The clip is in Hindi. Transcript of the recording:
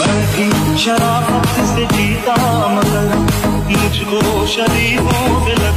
मैं भी शराफत से जीता मगर मुझको शरीफों से